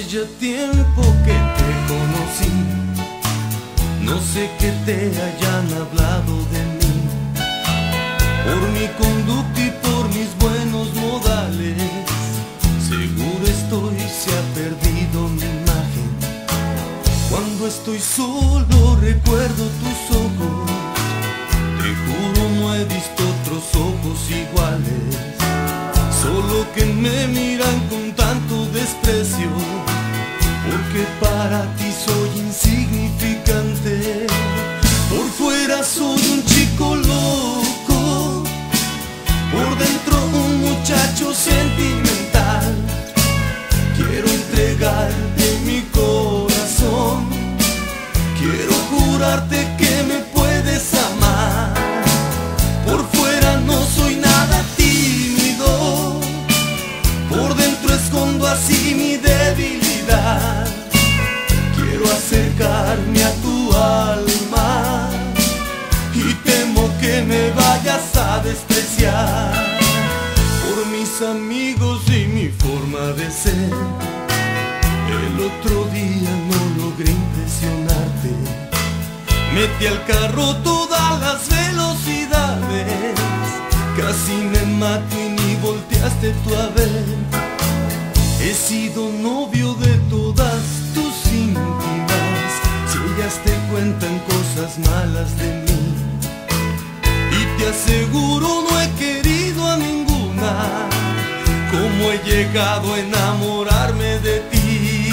ya tiempo que te conocí, no sé que te hayan hablado de mí, por mi conducta y por mis buenos modales. Seguro estoy, se ha perdido mi imagen. Cuando estoy solo recuerdo tus ojos, te juro no he visto otros ojos iguales, solo que me miran con tanto desprecio, porque para ti soy insignificante. Por fuera soy un chico loco, por dentro un muchacho sentimental. Quiero entregarte mi corazón, quiero jurarte que me puedes amar. Por fuera no soy nada tímido, por dentro escondo así mi debilidad. Quiero acercarme a tu alma y temo que me vayas a despreciar. Por mis amigos y mi forma de ser, el otro día no logré impresionarte. Metí al carro todas las velocidades, casi me mato y ni volteaste tú a ver. He sido novio de todas tus íntimas, si ellas te cuentan cosas malas de mí, y te aseguro no he querido a ninguna, como he llegado a enamorarme de ti.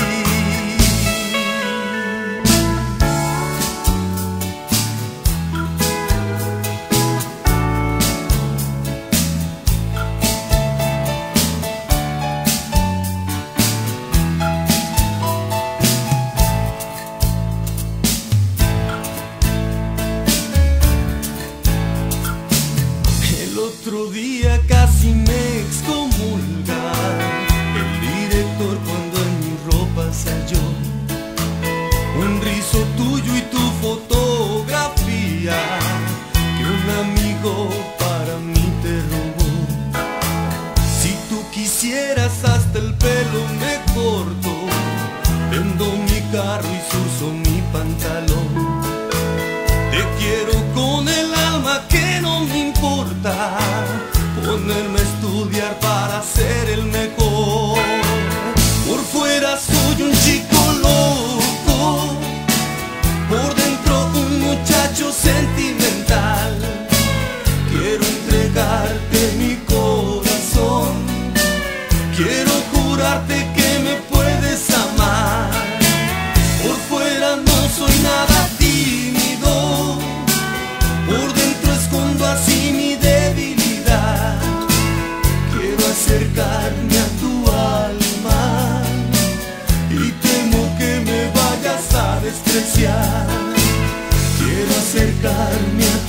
Otro día casi me excomulga el director cuando en mi ropa se halló un rizo tuyo y tu fotografía que un amigo para mí te robó. Si tú quisieras hasta el pelo me corto, vendo mi carro y surzo mi pantalón. Te quiero con el alma que no me importa ponerme a estudiar para ser el mejor. Por fuera soy un chico loco, por dentro un muchacho sentimental. Quiero entregarte mi corazón, quiero jurarte que me puedes amar. Por fuera no soy nada tímido, por dentro escondo así mi debilidad. Quiero acercarme a tu alma y temo que me vayas a despreciar. Quiero acercarme a